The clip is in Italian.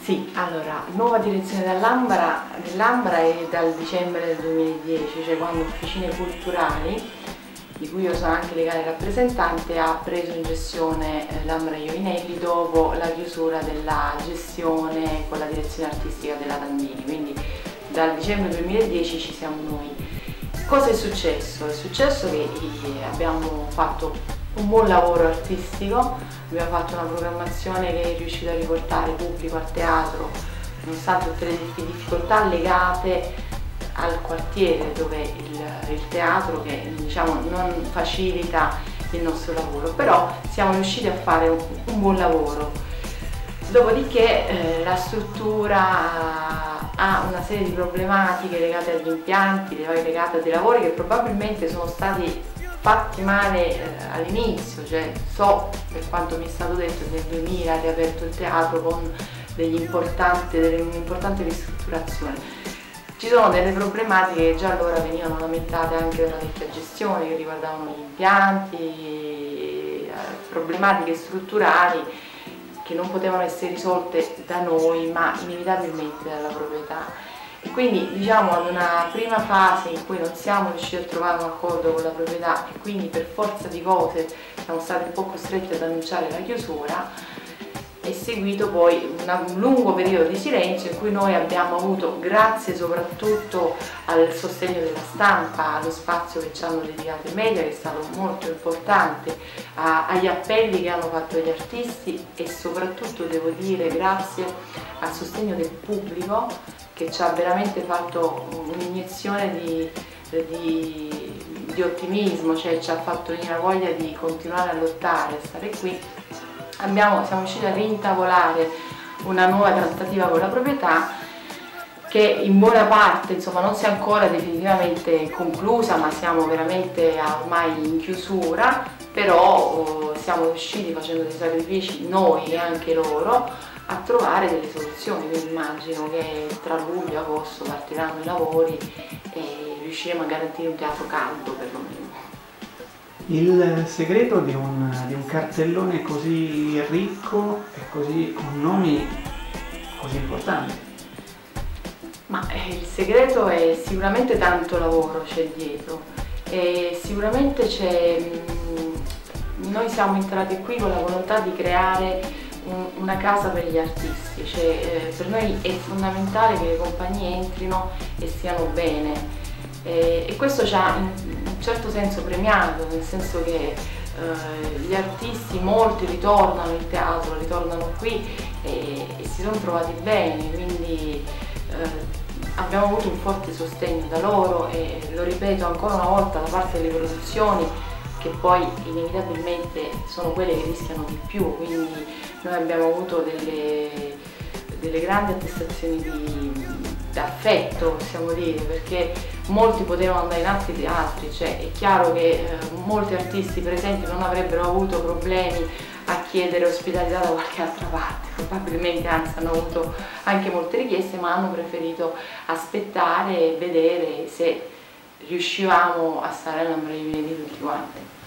Sì, allora, nuova direzione dell'Ambra è dal dicembre del 2010, cioè quando Officine Culturali, di cui io sono anche legale rappresentante, ha preso in gestione l'Ambra Ioinelli dopo la chiusura della gestione con la direzione artistica della Tandini, quindi dal dicembre 2010 ci siamo noi. Cosa è successo? È successo che abbiamo fatto un buon lavoro artistico, abbiamo fatto una programmazione che è riuscita a riportare pubblico al teatro, nonostante tutte le difficoltà legate al quartiere dove il teatro che diciamo non facilita il nostro lavoro, però siamo riusciti a fare un buon lavoro. Dopodiché la struttura ha una serie di problematiche legate agli impianti, legate a dei lavori che probabilmente sono stati fatti male all'inizio, cioè so per quanto mi è stato detto nel 2000 ha riaperto il teatro con un'importante ristrutturazione. Ci sono delle problematiche che già allora venivano lamentate anche dalla vecchia gestione, che riguardavano gli impianti, problematiche strutturali che non potevano essere risolte da noi ma inevitabilmente dalla proprietà. E quindi diciamo ad una prima fase in cui non siamo riusciti a trovare un accordo con la proprietà e quindi per forza di cose siamo stati un po' costretti ad annunciare la chiusura, è seguito poi un lungo periodo di silenzio in cui noi abbiamo avuto, grazie soprattutto al sostegno della stampa, allo spazio che ci hanno dedicato i media, che è stato molto importante, agli appelli che hanno fatto gli artisti e soprattutto devo dire grazie al sostegno del pubblico che ci ha veramente fatto un'iniezione di ottimismo, cioè ci ha fatto venire la voglia di continuare a lottare, a stare qui. Siamo riusciti a rintavolare una nuova trattativa con la proprietà che in buona parte insomma, non si è ancora definitivamente conclusa, ma siamo veramente ormai in chiusura, però siamo riusciti facendo dei sacrifici noi e anche loro a trovare delle soluzioni, quindi immagino che tra luglio e agosto partiranno i lavori e riusciremo a garantire un teatro caldo perlomeno. Il segreto di un cartellone così ricco e con nomi così importanti? Ma il segreto è sicuramente tanto lavoro c'è dietro e sicuramente noi siamo entrati qui con la volontà di creare una casa per gli artisti, cioè, per noi è fondamentale che le compagnie entrino e stiano bene e questo ci ha in un certo senso premiato, nel senso che gli artisti molti ritornano in teatro, ritornano qui e si sono trovati bene, quindi abbiamo avuto un forte sostegno da loro e lo ripeto ancora una volta da parte delle produzioni che poi inevitabilmente sono quelle che rischiano di più, quindi noi abbiamo avuto delle grandi attestazioni di affetto, possiamo dire, perché molti potevano andare in altri teatri, cioè è chiaro che molti artisti per esempio non avrebbero avuto problemi a chiedere ospitalità da qualche altra parte, probabilmente anzi hanno avuto anche molte richieste, ma hanno preferito aspettare e vedere se riuscivamo a stare all'Ambra Ioinelli tutti quanti.